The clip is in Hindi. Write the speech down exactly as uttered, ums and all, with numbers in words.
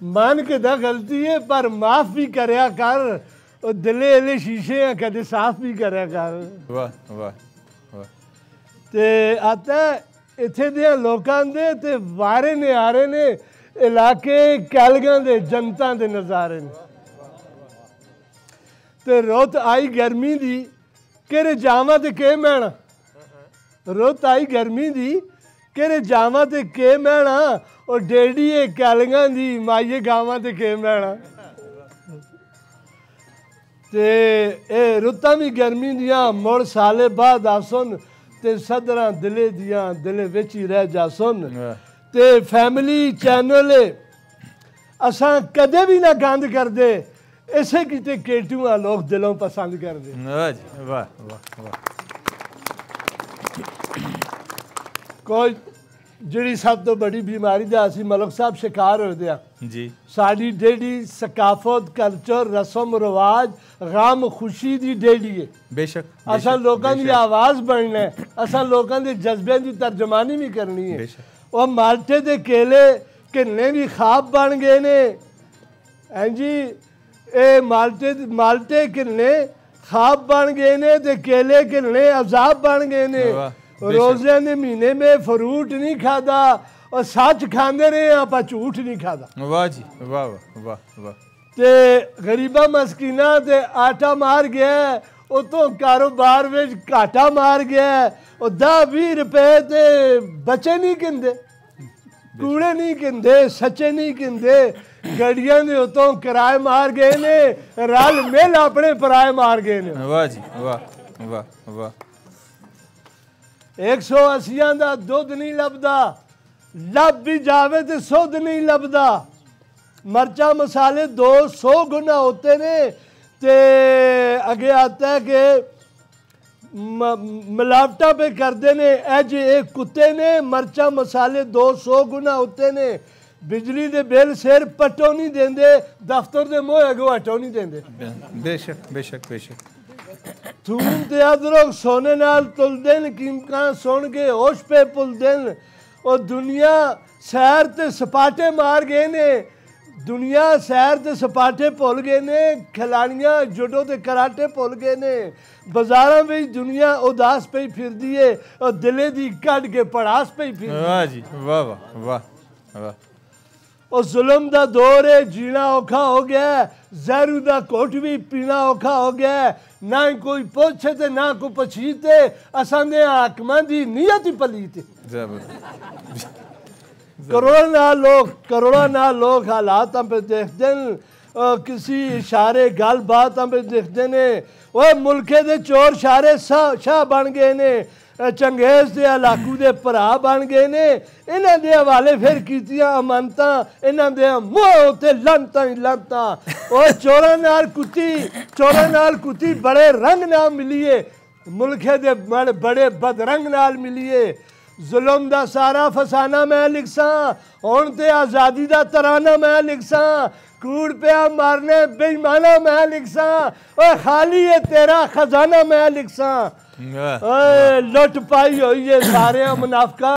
मान के दा गलती है पर माफ भी करया कर और दिले एले शीशे हैं कदे साफ भी करया कर। वाह वाह वाह। ते आता इत्थे दे लोकां दे ते वारे ने आ रहे ने इलाके कैलगां दे जनता दे नज़ारे ने ते रुत आई गर्मी दी केरे जावां ते के मैना रुत आई गर्मी दी केरे जावां ते के मैना और डेढ़िए कैलगां दी माइये गावां ते के मैना ते ए रुतां भी गर्मी दियां मुड़ साले बाद आसन ते सदरां दिले दियां दिले विच ही रह जासन ते फैमिली चैनल असां कदे भी ना गंद करदे इसे किते केटुआ लोग दिलों पसंद करदे। वाह वाह वाह। कोई जिहड़ी सब तो बड़ी बीमारी दा असीं मलक साहब शिकार होए दे जी साडी डेढ़ी सकाफत कल्चर रस्म रिवाज गम खुशी दी डेढ़ी है बेशक असां लोकां दी आवाज़ बनना है असां लोकां दे जज्बे दी तर्जमानी भी करनी है। और माल्टे दे केले किन्ने भी खाब बन गए ने हैं जी ए माल्टे माल्टे किन्ने खाब बन गए ने ते केले किन्ने अजाब बन गए ने। रोज़े दे महीने में फ्रूट नहीं खाता और सच खाते रहे आप झूठ नहीं खाता। वाह जी वाह वाह वाह। ते गरीबा मस्कीना ते आटा मार गया उतों कारोबार में घाटा मार गया और दस भी रुपए ते बचे नहीं किंदे कूड़े नहीं किंदे सच्चे नहीं किंदे गड़ियां दे उतों किराए मार गए ने रल मिल अपने पराए मार गए ने। वाह जी वाह वाह वाह। एक सौ अस्सियां दा दुध नहीं लभदा लब भी जावे तो सुध नहीं लभदा मरचा मसाले दो सौ गुना होते ने ते अगे आता है कि मिलावटा पे करते ने एज एक कुत्ते ने मरचा मसाले दो सौ गुना होते ने बिजली दे बिल सिर पटो नहीं देंदे दफ्तर दे मोह अगो हटो नहीं देंदे। बेशक बेशक बेशक। थूम ते अदरक सोने नाल तुलदे न कीमतां सुन के होश पे पुलदे न और दुनिया सैर ते सपाटे मार गए ने दुनिया सैर ते सपाटे भुल गए ने खिलाड़ियां जुडो ते कराटे भुल गए ने बाजारां में दुनिया उदास पे फिरदी है और दिले दी कढ़ के पड़ास पे फिर। वाह जी वाह वाह वाह वाह। और जुल्म दा दौर है जीना औखा हो गया जहरू दा घुट भी पीना औखा हो गया ना कोई पुछे ते ना कोई पछीते असां दे हाकमां दी नीयत ही पलीते। करोड़ों ना लोग करोड़ों ना लोग हालात पे देखते हैं किसी इशारे गल बात पे देखते ने वो मुल्के दे चोर शारे शाह बन गए ने चंगेज दे इलाकू दे भरा बन गए ने इन्हां दे हवाले फिर कीतियां अमानतां इन्हां दे मुंह उत्ते लंतां ही लंतां और चोरां नाल कुत्ती चोरां नाल कुत्ती बड़े रंग नाल मिलीए मुल्के दे बड़े बदरंग नाल मिलीए जुल्म दा सारा फसाना मैं लिखसां हुण ते आज़ादी दा तराना मैं लिखसां कूड़ पिया मारने बेईमाना मैं लिखसां ओए खाली है तेरा खजाना मैं लिखसां ओए लुट पाई हुई है सारे मुनाफका।